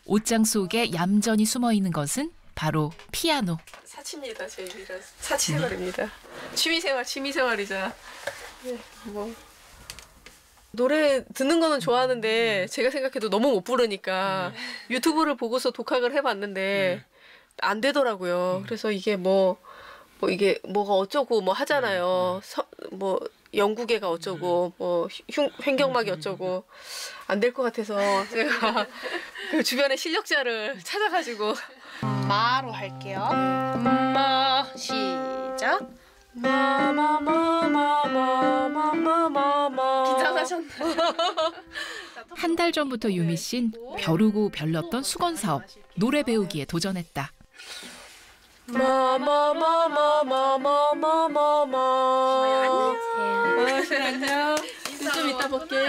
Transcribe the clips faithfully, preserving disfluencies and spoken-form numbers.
옷장 속에 얌전히 숨어 있는 것은 바로 피아노. 사치입니다. 제 일이라 사치 생활입니다. 취미생활, 취미생활이자. 네, 뭐 노래 듣는 거는 좋아하는데 제가 생각해도 너무 못 부르니까 유튜브를 보고서 독학을 해봤는데 안 되더라고요. 그래서 이게 뭐, 뭐 이게 뭐가 어쩌고 뭐 하잖아요. 서, 뭐 영국애가 어쩌고 뭐 흉, 횡격막이 어쩌고 안 될 것 같아서 제가 그 주변에 실력자를 찾아가지고 마로 할게요. 마 시작. 마마마마마마마마 긴장하셨나요? 한 달 전부터 유미 씨는 벼르고 별렀던 수건 사업, 노래 배우기에 도전했다. 마마마마마마마마. 안녕하세요. 안녕. 좀 이따 볼게.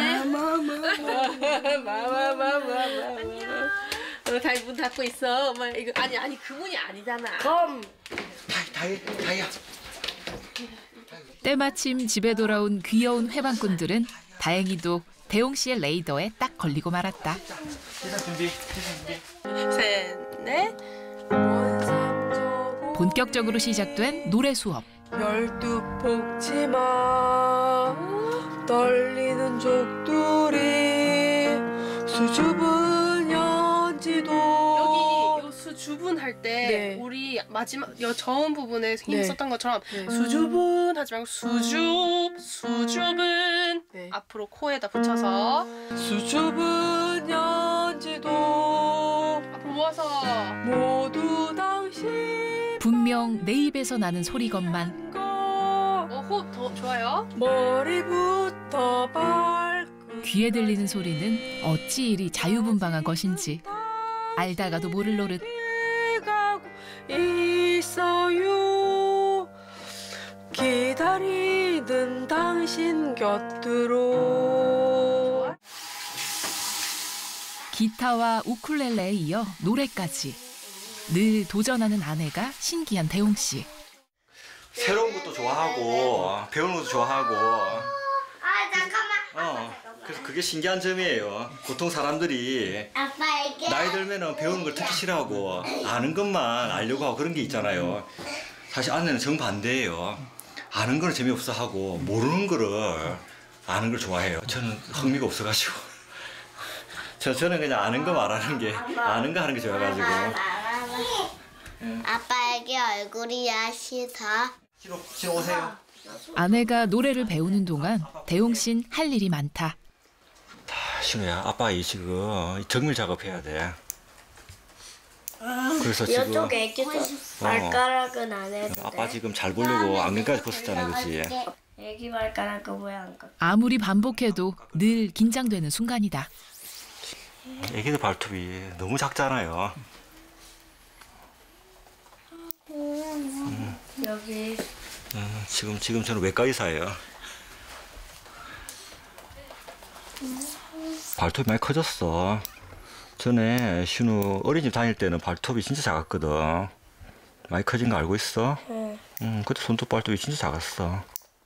마마마마마마. 어, 다이 문 닫고 있어. 엄마 이거 아니 아니 그 문이 아니잖아. 검. 다이 다이 다이야. 때마침 집에 돌아온 귀여운 회방꾼들은 다행히도 대용 씨의 레이더에 딱 걸리고 말았다. 시작 준비. 시작 준비. 셋, 넷. 본격적으로 시작된 노래 수업. 열두 폭치마 떨리는 족두리 수줍은 연지도. 여기 요 수줍은 할 때 네. 우리 마지막 여 저음 부분에 힘 네. 썼던 것처럼 네. 수줍은 하지 말고 수줍 수줍은 네. 앞으로 코에다 붙여서 수줍은 연지도 앞으로 모아서 모두 당신 분명 내 입에서 나는 소리건만 어, 호흡 더 좋아요. 머리부터 발끝 귀에 들리는 소리는 어찌 이리 자유분방한 것인지 알다가도 모를 노릇. 가고 있어요. 기다리던 당신 곁으로. 기타와 우쿨렐레에 이어 노래까지 늘 도전하는 아내가 신기한 대용 씨. 새로운 것도 좋아하고 배우는 것도 좋아하고. 아 잠깐만. 어. 그래서 그게 신기한 점이에요. 보통 사람들이 아빠 이게. 나이 들면은 배우는 걸 특히 싫어하고 아는 것만 알려고 하고 그런 게 있잖아요. 사실 아내는 정반대예요. 아는 거는 재미없어 하고 모르는 거를 아는 걸 좋아해요. 저는 흥미가 없어가지고. 저, 저는 그냥 아는 거 말하는 게 아는 거 하는 게 좋아가지고. 아빠에게 얼굴이 야시다. 신호, 신호 오세요. 아내가 노래를 배우는 동안 대용 씨는 할 일이 많다. 신우야, 아빠 이 지금 정밀 작업해야 돼. 그래서 지금 이쪽 애기도 발가락은 안 해도 아빠 돼? 지금 잘 보려고 안경까지 벗었잖아, 그렇지? 애기 발가락은 왜 안 깎아? 아무리 반복해도 늘 긴장되는 순간이다. 애기들 발톱이 너무 작잖아요. 음. 여기 음, 지금 지금 저는 외과 의사예요. 발톱이 많이 커졌어. 전에 신우 어린이집 다닐 때는 발톱이 진짜 작았거든. 많이 커진 거 알고 있어? 응. 응, 그때 손톱 발톱이 진짜 작았어.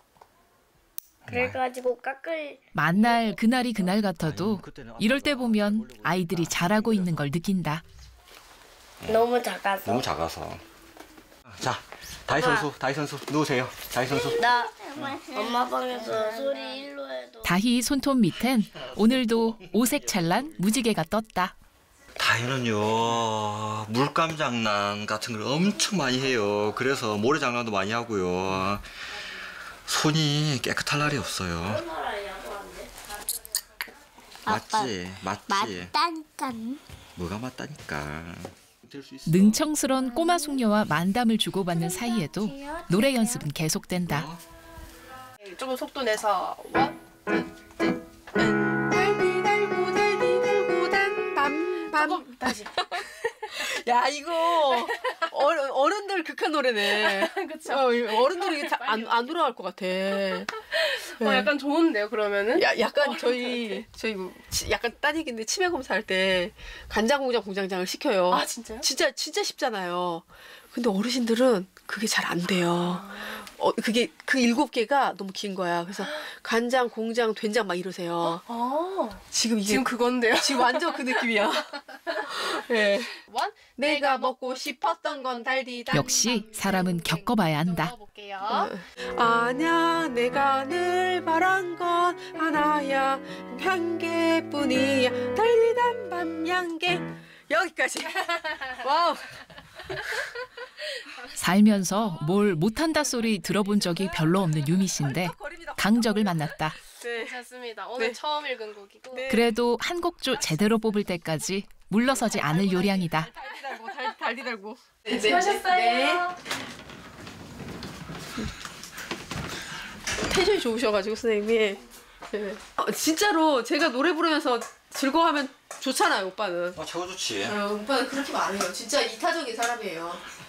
그래가지고 깎을 만날 그날이 그날 같아도 이럴 때 보면 아이들이 잘하고 있는 걸 느낀다. 너무 작아서. 너무 작아서. 자, 다희 선수, 다희 선수 누우세요. 다희 선수. 나 엄마 방에서 소리 일로 해도. 다희 손톱 밑엔 오늘도 오색찬란 무지개가 떴다. 다희는요 물감 장난 같은 걸 엄청 많이 해요. 그래서 모래 장난도 많이 하고요. 손이 깨끗할 날이 없어요. 맞지? 맞지? 맞다니까. 뭐가 맞다니까. 능청스런 꼬마 숙녀와 만담을 주고받는 사이에도 노래 연습은 계속된다. 조금 속도 내서 원, 달디 달고 달디 달고 단밤밤 조금 다시. 야 이거 어른, 어른들 극한 노래네. 그쵸? 어, 어른들이 이게 안, 안 돌아갈 것 같아. 네. 어, 약간 좋은데요 그러면은? 야, 약간 저희 저희 치- 약간 따님인데 치매 검사할 때 간장 공장 공장장을 시켜요. 아 진짜요? 진짜 진짜 쉽잖아요. 근데 어르신들은 그게 잘 안 돼요. 어, 그게 그 일곱 개가 너무 긴 거야. 그래서 간장, 공장, 된장 막 이러세요. 아 지금 이게 지금 그건데요? 지금 완전 그 느낌이야. 네. 원. 내가 먹고 싶었던 건 달디단. 역시 사람은 겪어봐야 한다. 넣어볼게요. 아냐 내가 늘 바란 건 하나야 한 개뿐이야 달디단 밤양개. 여기까지. 와우. 살면서 뭘 못한다 소리 들어본 적이 별로 없는 유미 씨인데 강적을 만났다. 네. 괜찮습니다. 오늘 네. 처음 읽은 곡이고. 네. 그래도 한 곡조 제대로 뽑을 때까지 물러서지 않을 요량이다. 달디 달고 달, 달디 달고. 네. 수고하셨어요. 텐션이 좋으셔가지고 선생님이. 네. 어, 진짜로 제가 노래 부르면서 즐거워하면 좋잖아요 오빠는. 아, 최고 좋지. 어, 오빠는 그렇게 말해요. 진짜 이타적인 사람이에요.